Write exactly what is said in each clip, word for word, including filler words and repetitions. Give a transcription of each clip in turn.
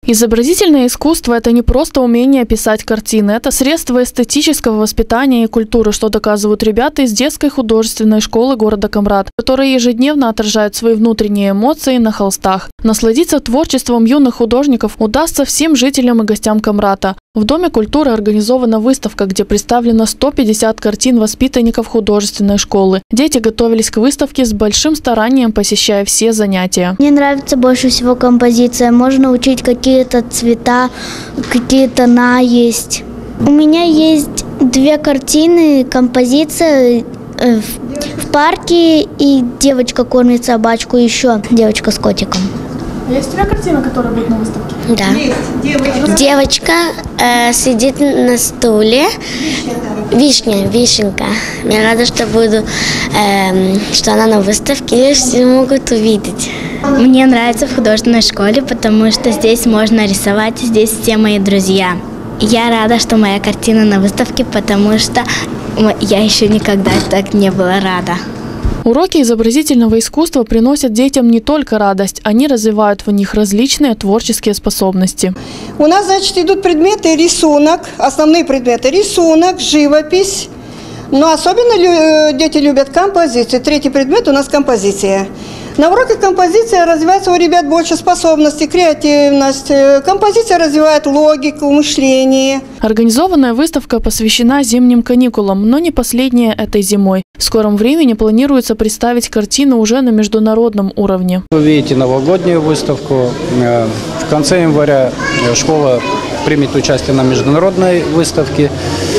Изобразительное искусство – это не просто умение писать картины, это средство эстетического воспитания и культуры, что доказывают ребята из детской художественной школы города Камрад, которые ежедневно отражают свои внутренние эмоции на холстах. Насладиться творчеством юных художников удастся всем жителям и гостям Камрада. В Доме культуры организована выставка, где представлено сто пятьдесят картин воспитанников художественной школы. Дети готовились к выставке с большим старанием, посещая все занятия. Мне нравится больше всего композиция. Можно учить какие-то цвета, какие тона есть. У меня есть две картины, композиция в парке и девочка кормит собачку, еще девочка с котиком. Есть у тебя картина, которая будет на выставке? Да. Девочка, Девочка э, сидит на стуле. Вишня, вишенка. Я рада, что буду, э, что она на выставке, и все могут увидеть. Мне нравится в художественной школе, потому что здесь можно рисовать, здесь все мои друзья. Я рада, что моя картина на выставке, потому что я еще никогда так не была рада. Уроки изобразительного искусства приносят детям не только радость, они развивают в них различные творческие способности. У нас, значит, идут предметы рисунок, основные предметы рисунок, живопись, но особенно дети любят композицию. Третий предмет у нас композиция. На уроках композиция развивается у ребят больше способностей, креативность. Композиция развивает логику, мышление. Организованная выставка посвящена зимним каникулам, но не последняя этой зимой. В скором времени планируется представить картину уже на международном уровне. Вы видите новогоднюю выставку. В конце января школа примет участие на международной выставке.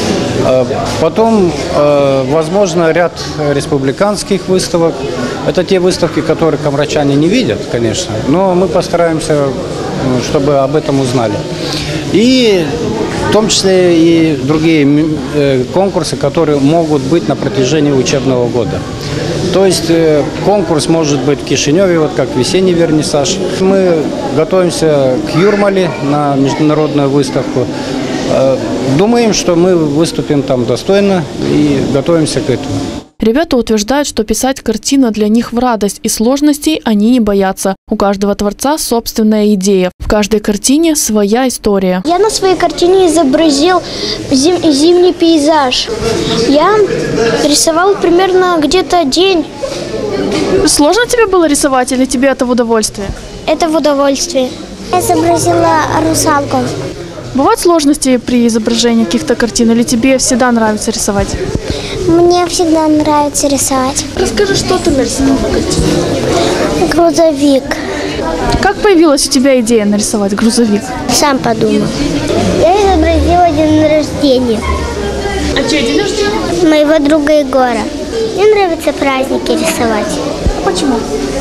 Потом, возможно, ряд республиканских выставок. Это те выставки, которые камрадчане не видят, конечно, но мы постараемся, чтобы об этом узнали. И в том числе и другие конкурсы, которые могут быть на протяжении учебного года. То есть конкурс может быть в Кишиневе, вот как весенний вернисаж. Мы готовимся к Юрмале на международную выставку. Думаем, что мы выступим там достойно и готовимся к этому. Ребята утверждают, что писать картину для них в радость, и сложностей они не боятся. У каждого творца собственная идея. В каждой картине своя история. Я на своей картине изобразил зим, зимний пейзаж. Я рисовал примерно где-то день. Сложно тебе было рисовать или тебе это в удовольствие? Это в удовольствие. Я изобразила русалку. Бывают сложности при изображении каких-то картин или тебе всегда нравится рисовать? Мне всегда нравится рисовать. Расскажи, что ты нарисовала на картине? Грузовик. Как появилась у тебя идея нарисовать грузовик? Сам подумал. Я изобразила день рождения. А чей день рождения? Моего друга Егора. Мне нравится праздники рисовать. Почему?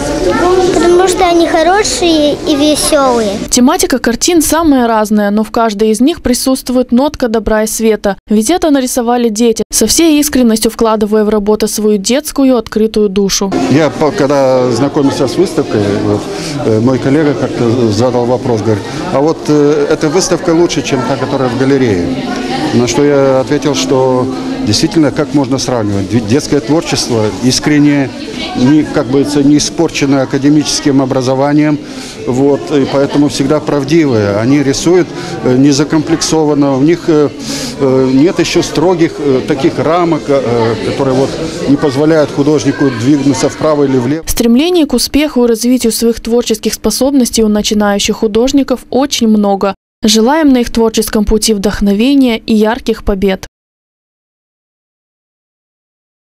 Потому что они хорошие и веселые. Тематика картин самая разная, но в каждой из них присутствует нотка добра и света. Ведь это нарисовали дети, со всей искренностью вкладывая в работу свою детскую открытую душу. Я, когда знакомился с выставкой, вот, мой коллега как-то задал вопрос, говорит, а вот э, эта выставка лучше, чем та, которая в галерее. На что я ответил, что действительно, как можно сравнивать? Ведь детское творчество искреннее, не, как бы, не испорченное академическим образованием, вот, и поэтому всегда правдивое. Они рисуют не закомплексованно, у них нет еще строгих таких рамок, которые вот не позволяют художнику двигаться вправо или влево. Стремлений к успеху и развитию своих творческих способностей у начинающих художников очень много. Желаем на их творческом пути вдохновения и ярких побед.